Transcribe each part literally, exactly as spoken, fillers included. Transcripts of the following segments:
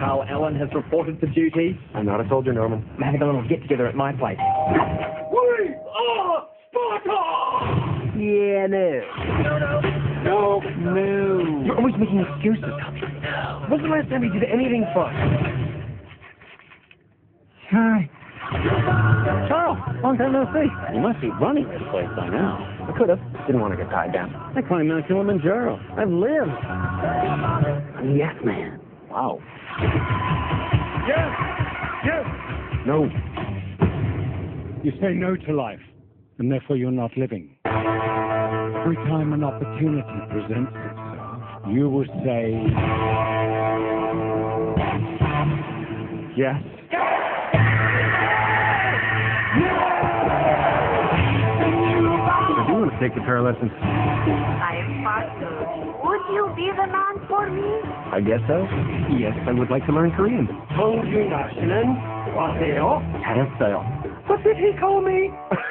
Carl Allen has reported for duty. I'm not a soldier, Norman. I'm having a little get-together at my place. We are Sparta! Yeah, no. No, no. No. No. You're always making excuses, Tommy. When's the last time you did anything fun? Hi. Charles, long time no see. You must be running this place by now. I could have. Didn't want to get tied down. I climbed Mount Kilimanjaro. I've lived. I'm yes man. Wow. Yes. Yes. No. You say no to life, and therefore you're not living. Every time an opportunity presents itself, you will say Yes. I do want to take guitar lessons. I'm Pastor. Would you be the man for me? I guess so. Yes, I would like to learn Korean. What did he call me?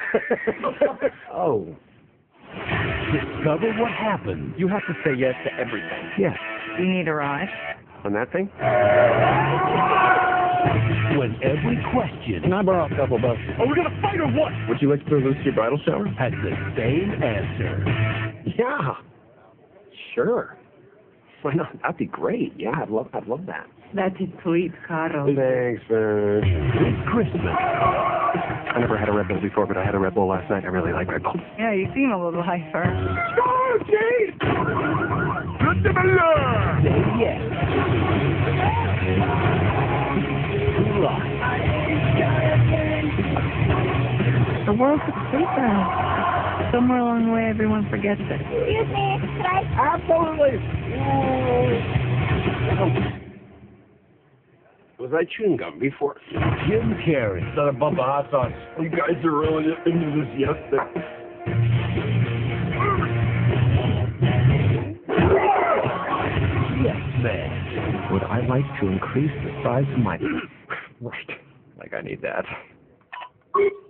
Oh. Discover what happened. You have to say yes to everything. Yes. You need a ride? On that thing? When every question. Can I borrow a couple bucks? Are we gonna fight or what? Would you like to lose your bridal shower? Has the same answer. Yeah. Sure. Why not? That'd be great. Yeah, I'd love I'd love that. That is sweet, Carl. Thanks, man. It's Christmas. I never had a Red Bull before, but I had a Red Bull last night. I really like Red Bull. Yeah, you seem a little hyper. Oh, jeez! Say yes. Look. The world's a playground. Somewhere along the way, everyone forgets it. Excuse me, can I? Absolutely. Was I chewing gum before? Jim Carrey. Instead of Bubba Hot Sauce. You guys are really into this yes thing. Yes, man. Would I like to increase the size of my... Right. Like I need that.